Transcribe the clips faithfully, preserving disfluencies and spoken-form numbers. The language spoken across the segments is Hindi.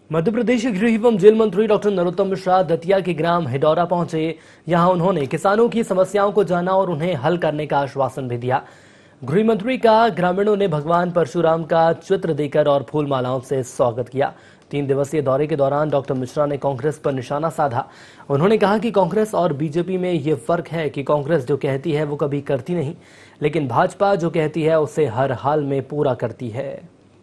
मध्य प्रदेश के गृह एवं जेल मंत्री डॉक्टर नरोत्तम मिश्रा दतिया के ग्राम हिडौरा पहुंचे। यहां उन्होंने किसानों की समस्याओं को जाना और उन्हें हल करने का आश्वासन भी दिया। गृह मंत्री का ग्रामीणों ने भगवान परशुराम का चित्र देकर और फूल मालाओं से स्वागत किया। तीन दिवसीय दौरे के दौरान डॉक्टर मिश्रा ने कांग्रेस पर निशाना साधा। उन्होंने कहा कि कांग्रेस और बीजेपी में ये फर्क है कि कांग्रेस जो कहती है वो कभी करती नहीं, लेकिन भाजपा जो कहती है उसे हर हाल में पूरा करती है।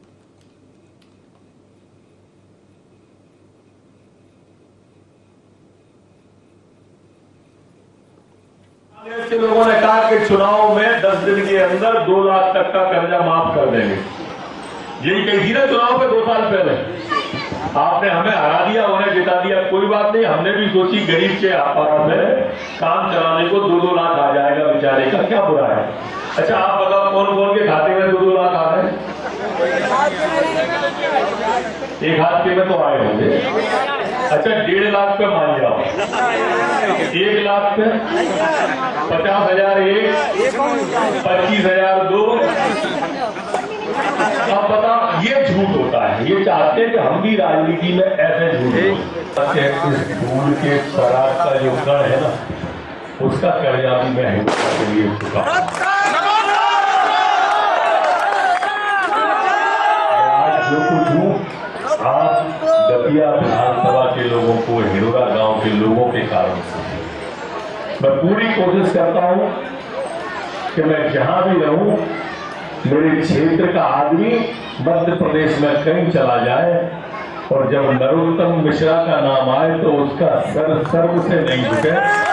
के लोगों ने कहा कि चुनाव में दस दिन के अंदर दो लाख तक का कर्जा माफ कर देंगे। यही कही थी ना चुनाव के दो साल पहले। आपने हमें हरा दिया, उन्हें जिता दिया। कोई बात नहीं, हमने भी सोची गरीब के आप में काम चलाने को दो दो लाख आ जाएगा बेचारे का, क्या बुरा है। अच्छा आप बताओ कौन कौन के खाते में दो दो लाख आ गए? एक हाथ के में तो आए होंगे। अच्छा डेढ़ लाख पे मान जाओ, एक लाख पे पचास हजार एक, पच्चीस हजार दो। अब बताओ ये झूठ होता है। ये चाहते हैं कि हम भी राजनीति में ऐसे झूठ। इस फूल के पराग का जो कण है ना, उसका कर्जा भी मैं हिंदुस्तान के लिए चुका। आज जो कुछ हूँ आप दतिया विधानसभा के लोगों को, हिडौरा गांव के लोगों के कारण से मैं पूरी कोशिश करता हूं कि मैं जहां भी रहूं मेरे क्षेत्र का आदमी मध्य प्रदेश में कहीं चला जाए और जब नरोत्तम मिश्रा का नाम आए तो उसका सर सर्व से नहीं झुके,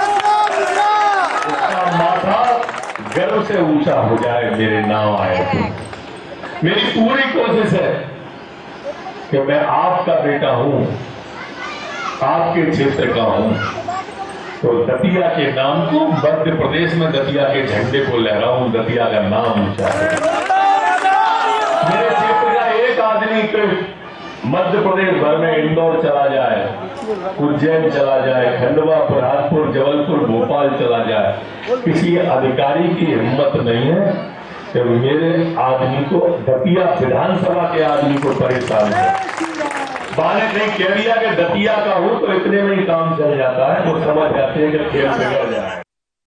उसका माथा गर्व से ऊंचा हो जाए मेरे नाम आए तो। मेरी पूरी कोशिश है कि मैं आपका बेटा हूं, आपके क्षेत्र का हूं, तो दतिया के नाम को, मध्य प्रदेश में दतिया के झंडे को लहराऊं, दतिया का नाम ऊंचा है। मेरे क्षेत्र का एक आदमी के मध्य प्रदेश भर में इंदौर चला जाए, उज्जैन चला जाए, खंडवा, बुरहानपुर, जबलपुर, भोपाल चला जाए, किसी अधिकारी की हिम्मत नहीं है कि मेरे आदमी को, दतिया विधानसभा के आदमी को परेशान है। बाने नहीं कह दिया कि दतिया का हूं तो इतने में ही काम चल जाता है। वो समझ जाते हैं कि खेल बिगड़ जाए।